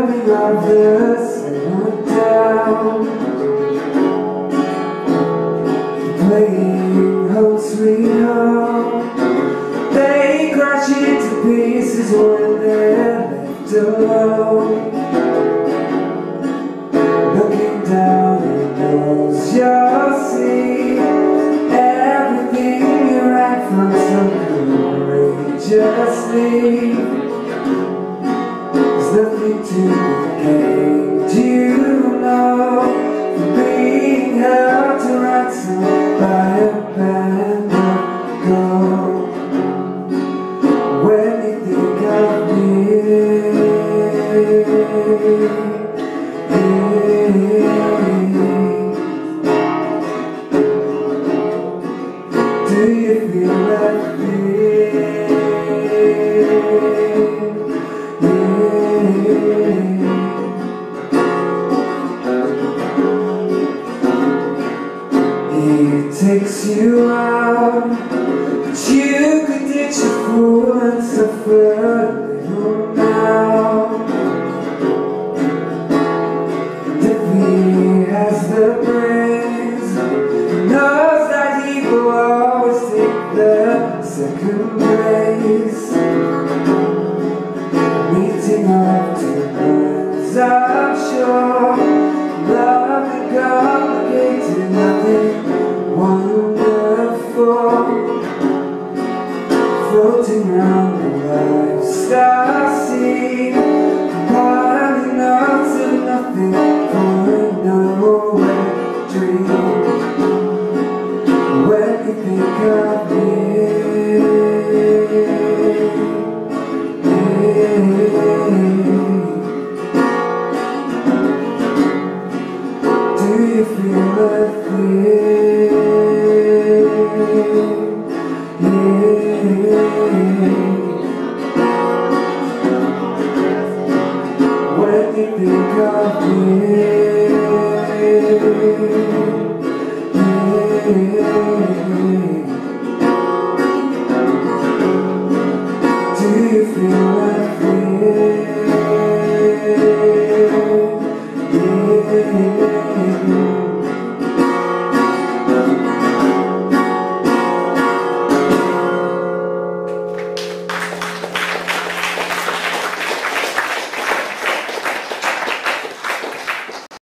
timing of the sun down, playing home sweet home. They crash into pieces when they're left alone. Looking down at those you'll see everything you write from so courageously. There's nothing to be gained, you know, from being held to ransom by a band of gold. When you think of me, do you feel that fear? He takes you out, but you could ditch a fool and suffer a little now. And if he has the brains, he knows that he will always take the second place. Meeting up to minds, I'm sure. Love and complicated, nothing wonderful. Floating round the lifestyle sea, piling up to nothing for a nowhere dream. When you think of me, do you feel the fear? When you think of me, do you feel